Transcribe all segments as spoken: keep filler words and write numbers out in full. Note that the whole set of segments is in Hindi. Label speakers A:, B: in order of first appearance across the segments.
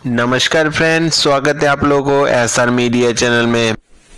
A: नमस्कार फ्रेंड्स, स्वागत है आप लोगों को एस आर मीडिया चैनल में।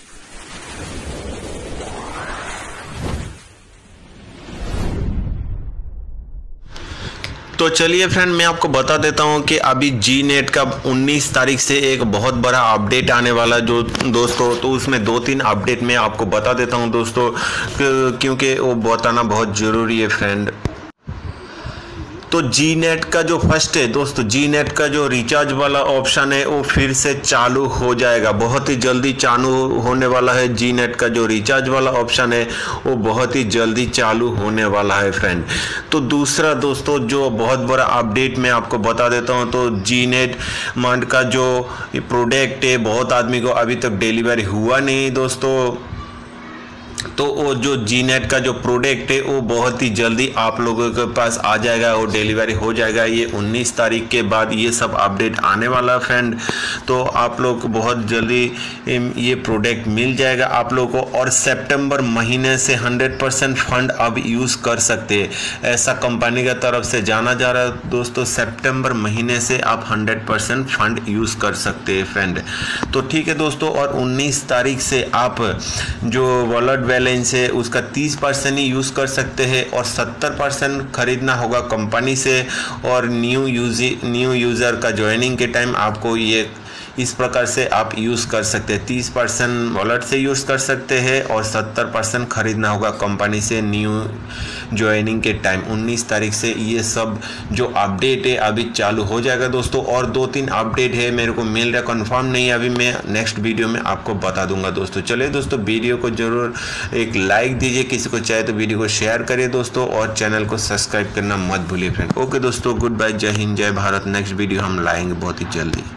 A: तो चलिए फ्रेंड, मैं आपको बता देता हूं कि अभी जी नेट का उन्नीस तारीख से एक बहुत बड़ा अपडेट आने वाला जो दोस्तों, तो उसमें दो तीन अपडेट मैं आपको बता देता हूं दोस्तों, क्योंकि वो बताना बहुत ज़रूरी है फ्रेंड। तो जी नेट का जो फर्स्ट है दोस्तों, जी नेट का जो रिचार्ज वाला ऑप्शन है वो फिर से चालू हो जाएगा, बहुत ही जल्दी चालू होने वाला है। जी नेट का जो रिचार्ज वाला ऑप्शन है वो बहुत ही जल्दी चालू होने वाला है फ्रेंड। तो दूसरा दोस्तों जो बहुत बड़ा अपडेट मैं आपको बता देता हूं, तो जी नेट मंड का जो प्रोडक्ट है बहुत आदमी को अभी तक डिलीवरी हुआ नहीं दोस्तों। तो वो जो जी नेट का जो प्रोडक्ट है वो बहुत ही जल्दी आप लोगों के पास आ जाएगा और डिलीवरी हो जाएगा। ये उन्नीस तारीख के बाद ये सब अपडेट आने वाला फ्रेंड। तो आप लोग को बहुत जल्दी ये प्रोडक्ट मिल जाएगा आप लोगों को, और सितंबर महीने से हंड्रेड परसेंट फंड अब यूज़ कर सकते हैं, ऐसा कंपनी की तरफ से जाना जा रहा है दोस्तों। सितंबर महीने से आप हंड्रेड परसेंट फंड यूज़ कर सकते हैं फ्रेंड। तो ठीक है दोस्तों, और उन्नीस तारीख से आप जो वॉलेट बैलेंस है उसका तीस परसेंट ही यूज़ कर सकते हैं, और सत्तर परसेंट खरीदना होगा कंपनी से। और न्यू यूजी न्यू यूज़र का ज्वाइनिंग के टाइम आपको ये इस प्रकार से आप यूज़ कर सकते हैं, तीस परसेंट वॉलेट से यूज़ कर सकते हैं और सत्तर परसेंट खरीदना होगा कंपनी से न्यू ज्वाइनिंग के टाइम। उन्नीस तारीख से ये सब जो अपडेट है अभी चालू हो जाएगा दोस्तों। और दो तीन अपडेट है, मेरे को मिल रहा कंफर्म नहीं है अभी, मैं नेक्स्ट वीडियो में आपको बता दूंगा दोस्तों। चलिए दोस्तों, वीडियो को जरूर एक लाइक दीजिए, किसी को चाहे तो वीडियो को शेयर करिए दोस्तों, और चैनल को सब्सक्राइब करना मत भूलिए फ्रेंड। ओके दोस्तों, गुड बाय, जय हिंद, जय भारत। नेक्स्ट वीडियो हम लाएंगे बहुत ही जल्दी।